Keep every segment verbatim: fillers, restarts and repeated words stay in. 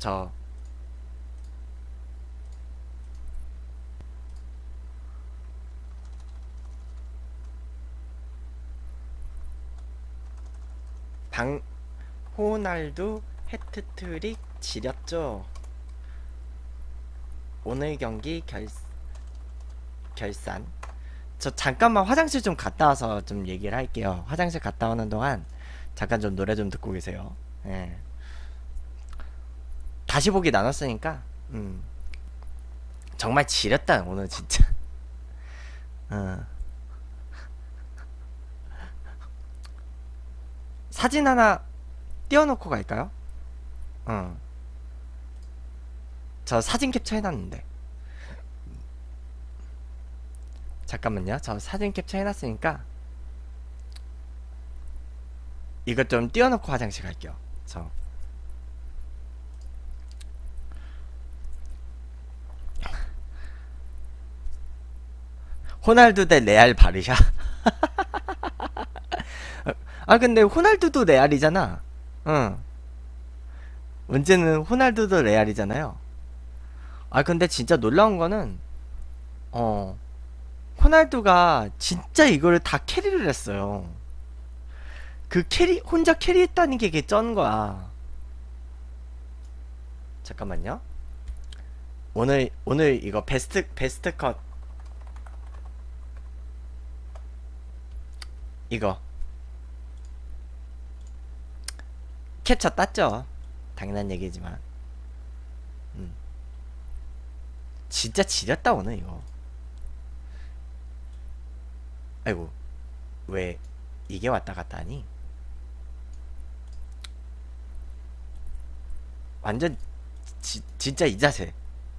저 방 호날두 해트트릭 지렸죠. 오늘 경기 결 결산. 저 잠깐만 화장실 좀 갔다 와서 좀 얘기를 할게요. 화장실 갔다 오는 동안 잠깐 좀 노래 좀 듣고 계세요. 예. 다시 보기 나눴으니까 음. 정말 지렸다 오늘 진짜. 어. 사진 하나 띄워놓고 갈까요? 어. 저 사진 캡처 해놨는데. 잠깐만요. 저 사진 캡처 해놨으니까 이것 좀 띄워놓고 화장실 갈게요. 저 호날두 대 레알 바르샤. 아 근데 호날두도 레알이잖아. 응. 문제는 호날두도 레알이잖아요. 아 근데 진짜 놀라운 거는 어 호날두가 진짜 이거를 다 캐리를 했어요. 그 캐리 혼자 캐리했다는 게 개 쩐 거야. 잠깐만요. 오늘 오늘 이거 베스트 베스트 컷 이거 캡처 땄죠. 당연한 얘기지만 음. 진짜 지렸다 오늘 이거. 아이고 왜 이게 왔다 갔다 하니. 완전 지, 진짜 이 자세.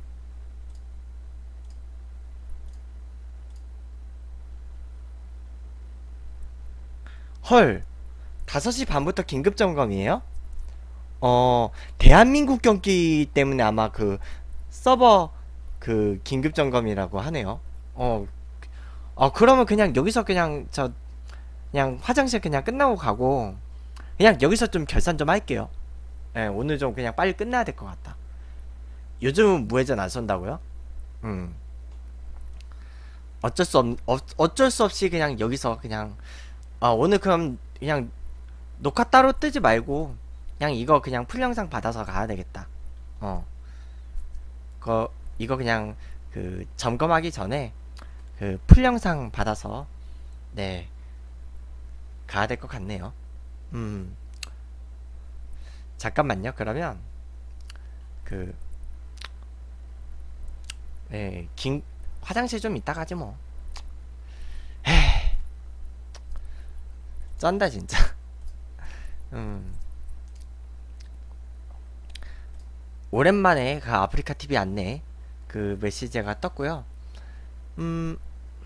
헐, 다섯 시 반부터 긴급 점검이에요? 어, 대한민국 경기 때문에 아마 그 서버 그 긴급 점검이라고 하네요. 어, 어 그러면 그냥 여기서 그냥 저 그냥 화장실 그냥 끝나고 가고 그냥 여기서 좀 결산 좀 할게요. 예, 오늘 좀 그냥 빨리 끝나야 될 것 같다. 요즘은 무회전 안 쏜다고요? 음. 어쩔 수 없, 어, 어쩔 수 없이 그냥 여기서 그냥 아 오늘 그럼 그냥 녹화 따로 뜨지 말고 그냥 이거 그냥 풀 영상 받아서 가야 되겠다. 어. 그 이거 그냥 그 점검하기 전에 그 풀 영상 받아서 네 가야 될 것 같네요. 음. 잠깐만요. 그러면 그 네, 긴 화장실 좀 이따 가지 뭐. 에이, 쩐다 진짜. 음. 오랜만에 그 아프리카 티비 안내 그 메시지가 떴고요. 음.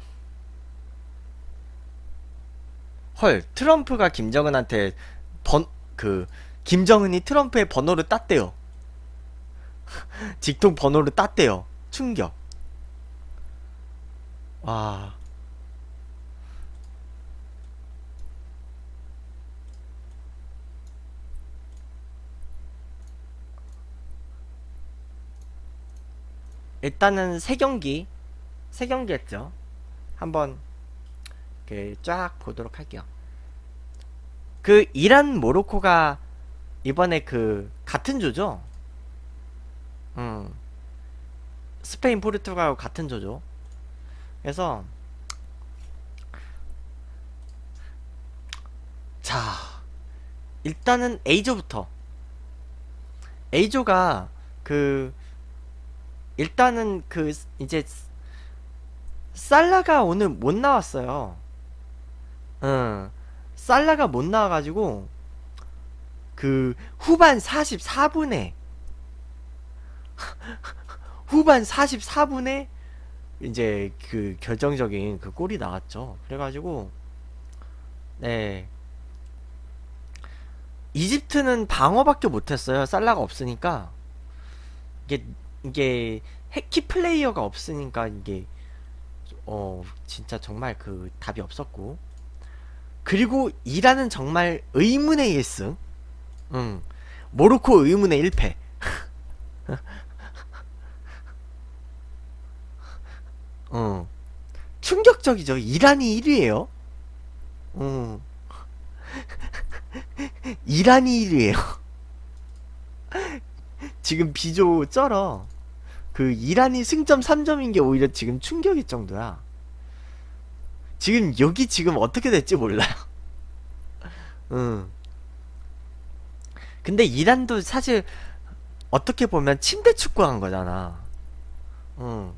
헐, 트럼프가 김정은한테 번 그 김정은이 트럼프의 번호를 땄대요. 직통 번호를 땄대요. 충격. 와. 일단은 세 경기 세 경기 했죠. 한번 그 쫙 보도록 할게요. 그 이란 모로코가 이번에 그 같은 조죠. 음. 스페인 포르투갈하고 같은 조죠. 그래서 자 일단은 A조부터 A조가 그 일단은 그 이제 살라가 오늘 못 나왔어요. 응. 살라가 못 나와가지고 그 후반 사십사 분에 후반 사십사 분에 이제 그 결정적인 그 골이 나왔죠. 그래가지고 네 이집트는 방어밖에 못했어요. 살라가 없으니까 이게 이게 해키 플레이어가 없으니까 이게 어 진짜 정말 그 답이 없었고 그리고 이란은 정말 의문의 일 승 응 모로코 의문의 일 패 어. 충격적이죠. 이란이 일 위에요. 어. 이란이 일 위에요. 지금 비조 쩔어. 그 이란이 승점 삼 점인 게 오히려 지금 충격일 정도야. 지금 여기 지금 어떻게 될지 몰라요. 응. 근데 이란도 사실 어떻게 보면 침대 축구한 거잖아. 응.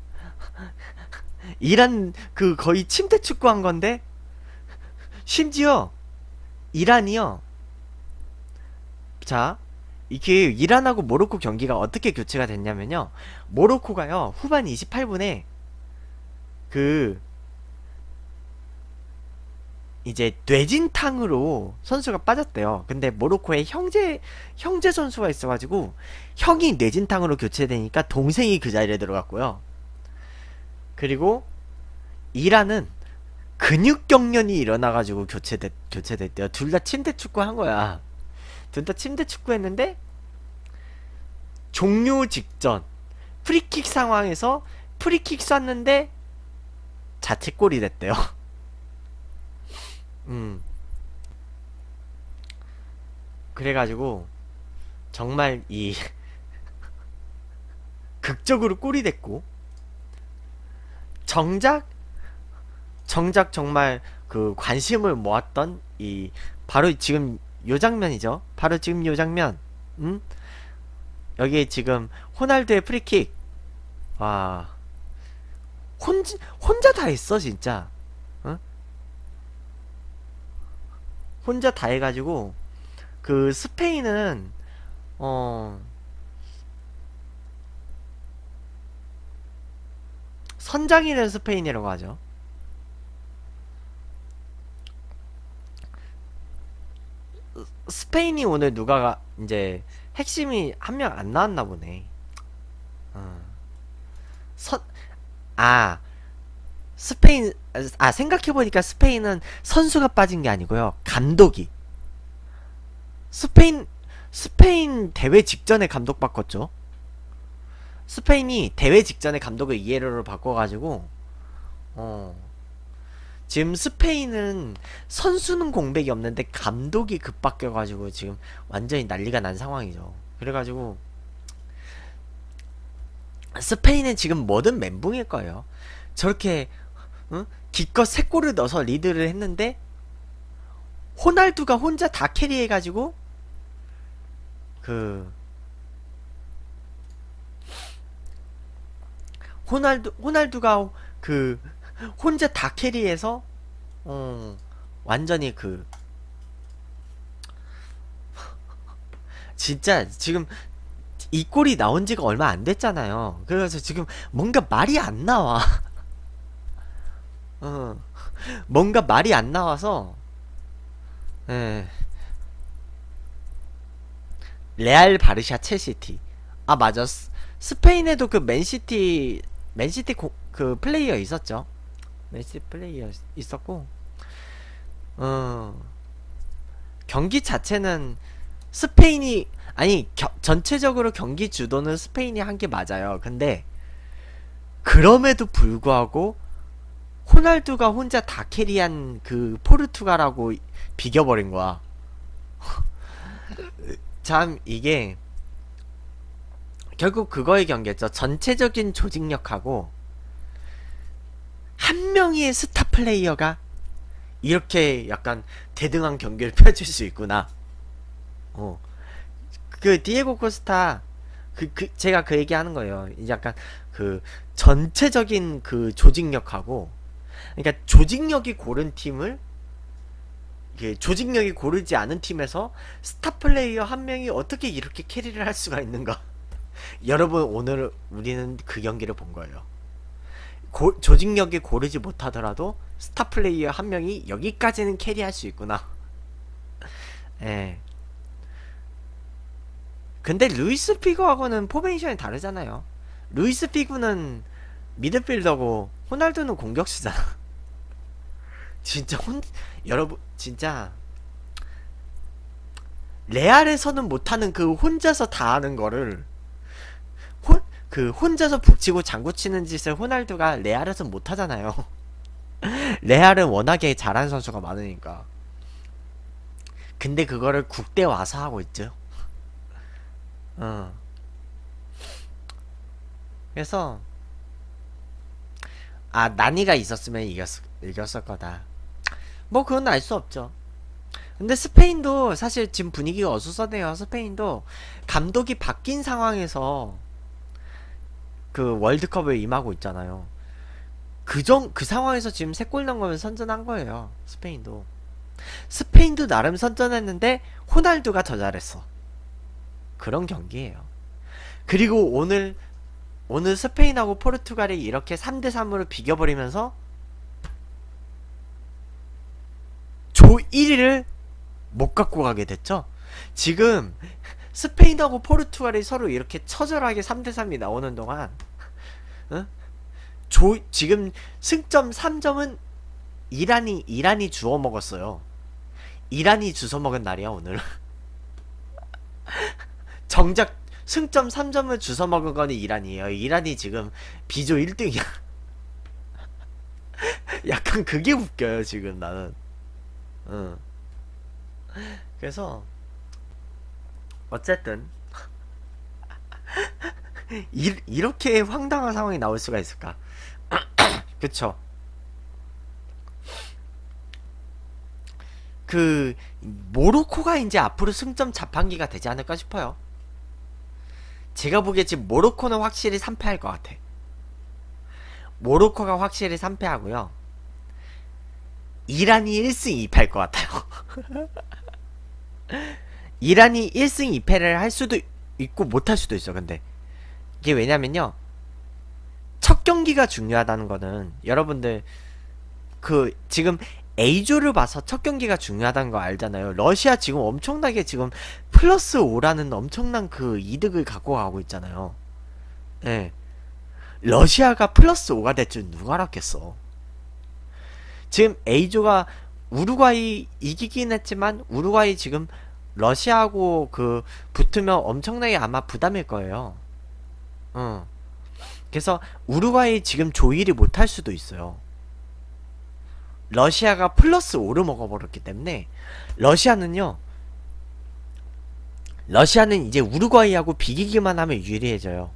이란 그 거의 침대 축구한 건데 심지어 이란이요. 자, 이게 이란하고 모로코 경기가 어떻게 교체가 됐냐면요. 모로코가요 후반 이십팔 분에 그 이제 뇌진탕으로 선수가 빠졌대요. 근데 모로코에 형제 형제 선수가 있어가지고 형이 뇌진탕으로 교체되니까 동생이 그 자리에 들어갔고요. 그리고 이란은 근육경련이 일어나가지고 교체됐 교체됐대요. 둘 다 침대 축구 한 거야. 둘 다 침대 축구 했는데 종료 직전 프리킥 상황에서 프리킥 쐈는데 자책골이 됐대요. 음. 그래가지고 정말 이 극적으로 골이 됐고 정작 정작 정말 그 관심을 모았던 이 바로 지금 요 장면이죠. 바로 지금 요 장면. 음? 여기에 지금 호날두의 프리킥. 와. 혼자 혼자 다 했어, 진짜. 어? 혼자 다 해가지고 그 스페인은 어 선장이는 스페인이라고 하죠. 스페인이 오늘 누가가 이제 핵심이 한 명 안 나왔나 보네. 어. 선, 아, 스페인, 아, 생각해보니까 스페인은 선수가 빠진 게 아니고요. 감독이. 스페인, 스페인 대회 직전에 감독 바꿨죠. 스페인이 대회 직전에 감독을 이에로를 바꿔가지고, 어. 지금 스페인은 선수는 공백이 없는데 감독이 급 바뀌어가지고 지금 완전히 난리가 난 상황이죠. 그래가지고 스페인은 지금 뭐든 멘붕일 거예요. 저렇게 응? 기껏 세 골을 넣어서 리드를 했는데 호날두가 혼자 다 캐리해가지고 그 호날두 호날두가 그 혼자 다 캐리해서 어 완전히 그 진짜 지금 이 골이 나온 지가 얼마 안 됐잖아요. 그래서 지금 뭔가 말이 안 나와. 어 뭔가 말이 안 나와서 예. 레알 바르샤 첼시티. 아 맞아. 스, 스페인에도 그 맨시티 맨시티 고, 그 플레이어 있었죠. 맨시티 플레이어 있었고 어 경기 자체는 스페인이 아니 겨, 전체적으로 경기 주도는 스페인이 한 게 맞아요. 근데 그럼에도 불구하고 호날두가 혼자 다 캐리한 그 포르투갈하고 비겨버린 거야. 참 이게 결국 그거의 경계죠. 전체적인 조직력하고 한 명의 스타 플레이어가 이렇게 약간 대등한 경기를 펼칠 수 있구나. 어. 그 디에고 코스타 그, 그 제가 그 얘기하는 거예요. 약간 그 전체적인 그 조직력하고 그러니까 조직력이 고른 팀을 이게 조직력이 고르지 않은 팀에서 스타 플레이어 한 명이 어떻게 이렇게 캐리를 할 수가 있는가? 여러분 오늘 우리는 그 경기를 본 거예요. 고, 조직력이 고르지 못하더라도 스타 플레이어 한 명이 여기까지는 캐리할 수 있구나. 예. 근데 루이스 피고하고는 포메이션이 다르잖아요. 루이스 피고는 미드필더고 호날두는 공격수잖아. 진짜 혼 여러분 진짜 레알에서는 못하는 그 혼자서 다 하는 거를 그 혼자서 북치고 장구치는 짓을 호날두가 레알에서 못하잖아요. 레알은 워낙에 잘하는 선수가 많으니까. 근데 그거를 국대 와서 하고 있죠. 어. 그래서 아, 나니가 있었으면 이겼, 이겼을 거다. 뭐 그건 알 수 없죠. 근데 스페인도 사실 지금 분위기가 어수선해요. 스페인도 감독이 바뀐 상황에서 그 월드컵을 임하고 있잖아요. 그정 그 상황에서 지금 세 골 넣은 거면 선전한 거예요. 스페인도. 스페인도 나름 선전했는데 호날두가 더 잘했어. 그런 경기예요. 그리고 오늘 오늘 스페인하고 포르투갈이 이렇게 삼 대 삼으로 비겨버리면서 조 일 위를 못 갖고 가게 됐죠. 지금 스페인하고 포르투갈이 서로 이렇게 처절하게 삼 대 삼이 나오는 동안 어? 조 지금 승점 삼 점은 이란이 이란이 주워 먹었어요. 이란이 주워 먹은 날이야 오늘. 정작 승점 삼 점을 주워 먹은 거는 이란이에요. 이란이 지금 비조 일 등이야. 약간 그게 웃겨요 지금 나는. 응. 그래서 어쨌든 이, 이렇게 황당한 상황이 나올 수가 있을까? 그쵸? 그 모로코가 이제 앞으로 승점 자판기가 되지 않을까 싶어요. 제가 보기에 지금 모로코는 확실히 삼 패할 것 같아. 모로코가 확실히 삼 패하고요. 이란이 일 승 이 패할 것 같아요. 이란이 일 승 이 패를 할 수도 있고 못할 수도 있어. 근데 이게 왜냐면요, 첫 경기가 중요하다는 거는 여러분들 그 지금 A조를 봐서 첫 경기가 중요하다는 거 알잖아요. 러시아 지금 엄청나게 지금 플러스 오라는 엄청난 그 이득을 갖고 가고 있잖아요. 예. 네. 러시아가 플러스 오가 될 줄 누가 알았겠어. 지금 A조가 우루과이 이기긴 했지만 우루과이 지금 러시아하고 그 붙으면 엄청나게 아마 부담일 거예요. 어. 그래서 우루과이 지금 조일이 못할 수도 있어요. 러시아가 플러스 오를 먹어버렸기 때문에 러시아는요, 러시아는 이제 우루과이하고 비기기만 하면 유리해져요.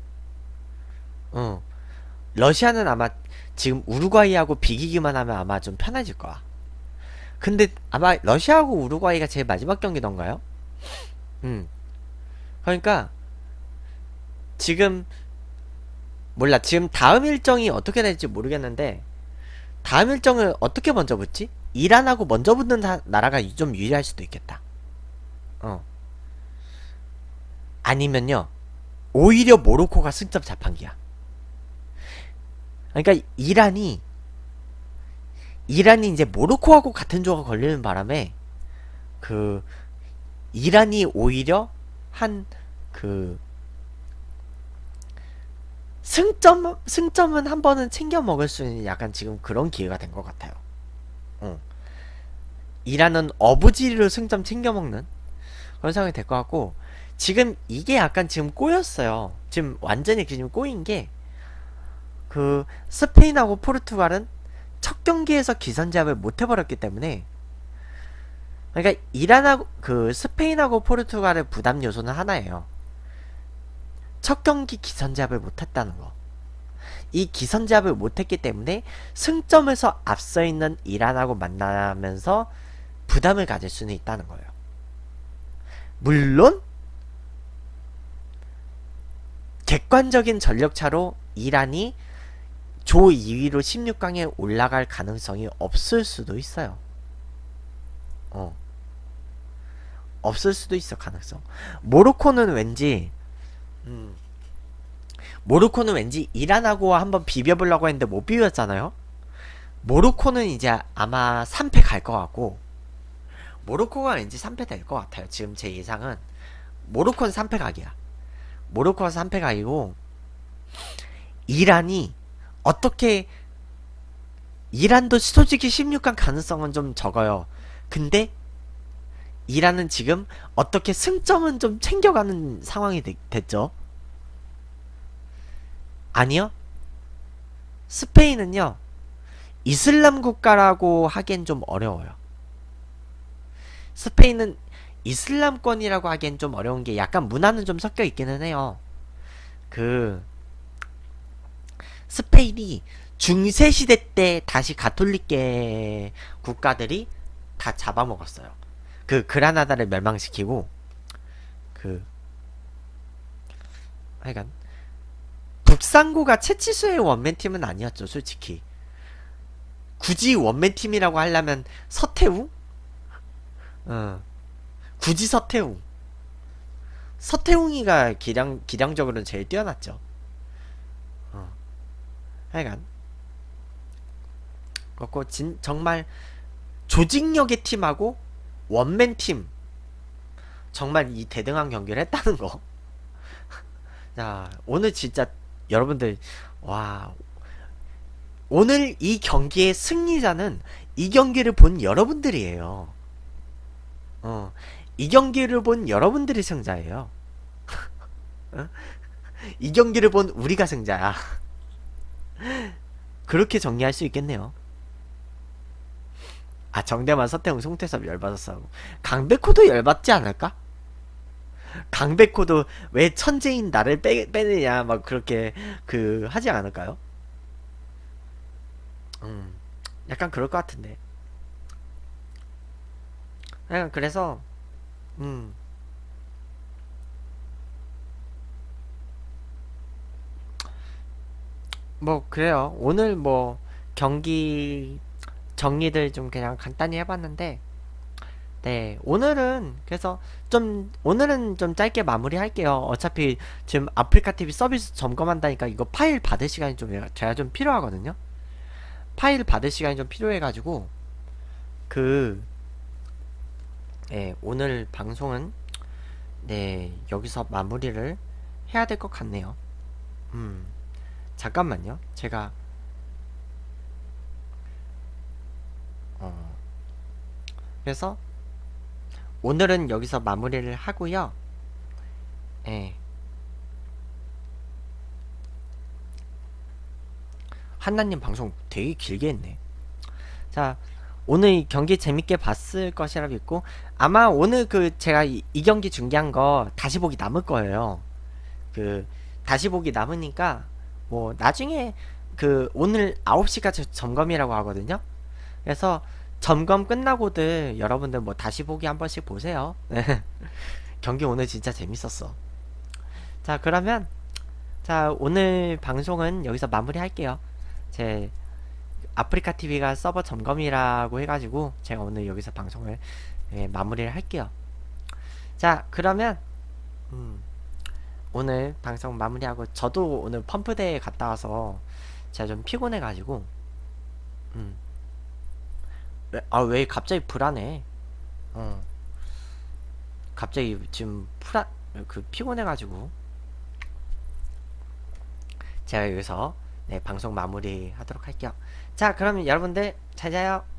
어. 러시아는 아마 지금 우루과이하고 비기기만 하면 아마 좀 편해질 거야. 근데 아마 러시아하고 우루과이가 제일 마지막 경기던가요? 음. 그러니까 지금 몰라. 지금 다음 일정이 어떻게 될지 모르겠는데 다음 일정을 어떻게 먼저 붙지? 이란하고 먼저 붙는 다, 나라가 좀 유리할 수도 있겠다. 어. 아니면요, 오히려 모로코가 승점 자판기야. 그러니까 이란이 이란이 이제 모로코하고 같은 조가 걸리는 바람에 그 이란이 오히려 한 그 승점 승점은 한 번은 챙겨 먹을 수 있는 약간 지금 그런 기회가 된 것 같아요. 어. 이란은 어부지리로 승점 챙겨 먹는 그런 상황이 될 것 같고, 지금 이게 약간 지금 꼬였어요. 지금 완전히 지금 꼬인 게, 그 스페인하고 포르투갈은 첫 경기에서 기선제압을 못 해버렸기 때문에, 그러니까 이란하고 그 스페인하고 포르투갈의 부담 요소는 하나예요. 첫 경기 기선제압을 못했다는 거. 이 기선제압을 못했기 때문에 승점에서 앞서 있는 이란하고 만나면서 부담을 가질 수는 있다는 거예요. 물론 객관적인 전력차로 이란이 조 이 위로 십육 강에 올라갈 가능성이 없을 수도 있어요. 어. 없을 수도 있어, 가능성. 모로코는 왠지 음. 모로코는 왠지 이란하고 한번 비벼보려고 했는데 못 비볐잖아요. 모로코는 이제 아마 삼 패 갈 것 같고, 모로코가 왠지 삼 패 될 것 같아요. 지금 제 예상은 모로코는 삼 패 각이야. 모로코가 삼 패 각이고, 이란이 어떻게, 이란도 솔직히 십육 강 가능성은 좀 적어요. 근데 이란은 지금 어떻게 승점은 좀 챙겨가는 상황이 되, 됐죠. 아니요. 스페인은요, 이슬람 국가라고 하기엔 좀 어려워요. 스페인은 이슬람권이라고 하기엔 좀 어려운 게 약간 문화는 좀 섞여 있기는 해요. 그 스페인이 중세 시대 때 다시 가톨릭계 국가들이 다 잡아먹었어요. 그 그라나다를 멸망시키고 그 하여간 북상구가 채치수의 원맨팀은 아니었죠, 솔직히. 굳이 원맨팀이라고 하려면 서태웅? 어. 굳이 서태웅. 서태웅이가 기량, 기량적으로는 제일 뛰어났죠. 어. 하여간. 그렇고, 진, 정말 조직력의 팀하고 원맨팀. 정말 이 대등한 경기를 했다는 거. 자, 오늘 진짜 여러분들, 와. 오늘 이 경기의 승리자는 이 경기를 본 여러분들이에요. 어. 이 경기를 본 여러분들이 승자예요. 어? 이 경기를 본 우리가 승자야. 그렇게 정리할 수 있겠네요. 아, 정대만, 서태웅, 송태섭 열받았어. 강백호도 열받지 않을까? 강백호도 왜 천재인 나를 빼, 빼느냐 막 그렇게 그 하지 않을까요? 음, 약간 그럴 것 같은데. 약간 그래서 음, 뭐 그래요. 오늘 뭐 경기 정리들 좀 그냥 간단히 해봤는데, 네, 오늘은 그래서 좀 오늘은 좀 짧게 마무리할게요. 어차피 지금 아프리카 티비 서비스 점검한다니까 이거 파일 받을 시간이 좀 제가 좀 필요하거든요. 파일 받을 시간이 좀 필요해가지고 그 네, 오늘 방송은 네 여기서 마무리를 해야 될 것 같네요. 음 잠깐만요. 제가 어 그래서 오늘은 여기서 마무리를 하고요. 예. 한나님 방송 되게 길게 했네. 자, 오늘 경기 재밌게 봤을 것이라 믿고, 아마 오늘 그 제가 이, 이 경기 중계한 거 다시 보기 남을 거예요. 그 다시 보기 남으니까 뭐 나중에 그 오늘 아홉 시가 점검이라고 하거든요. 그래서 점검 끝나고들 여러분들 뭐 다시 보기 한 번씩 보세요. 경기 오늘 진짜 재밌었어. 자, 그러면 자, 오늘 방송은 여기서 마무리 할게요. 제 아프리카 티비가 서버 점검이라고 해가지고 제가 오늘 여기서 방송을 예, 마무리를 할게요. 자, 그러면 음, 오늘 방송 마무리하고, 저도 오늘 펌프대에 갔다 와서 제가 좀 피곤해가지고 음, 왜, 아, 왜 갑자기 불안해? 어, 갑자기 지금 풀아, 그 피곤해가지고 제가 여기서 네, 방송 마무리 하도록 할게요. 자, 그러면 여러분들 잘 자요.